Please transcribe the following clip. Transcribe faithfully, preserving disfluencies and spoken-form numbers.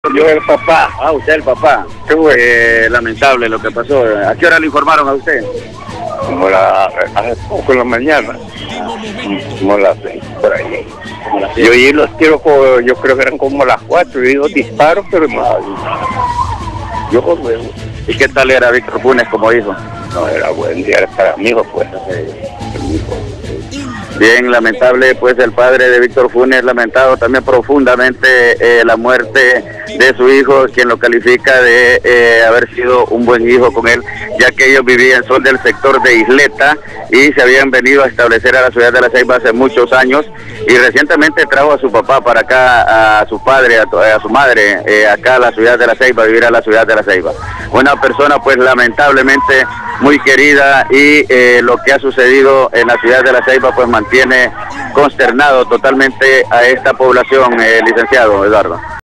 Yo el papá. Ah, usted el papá. ¿Qué fue? Eh, lamentable lo que pasó. ¿A qué hora le informaron a usted? Como la, hace poco en la mañana, como las seis, por ahí. Yo oí los tiros, como- yo creo que eran como las cuatro, y dos disparos, pero no, yo con luego, ¿Y qué tal era Víctor Funes como hijo? no era buen día para mi hijo, pues. Mi hijo. Bien lamentable, pues el padre de Víctor Funes lamentado también profundamente eh, la muerte de su hijo, quien lo califica de eh, haber sido un buen hijo con él, ya que ellos vivían, son del sector de Isleta y se habían venido a establecer a la ciudad de La Ceiba hace muchos años, y recientemente trajo a su papá para acá, a su padre, a, a su madre, eh, acá a la ciudad de La Ceiba, a vivir a la ciudad de La Ceiba. Una persona pues lamentablemente muy querida, y eh, lo que ha sucedido en la ciudad de La Ceiba pues mantiene consternado totalmente a esta población, eh, licenciado Eduardo.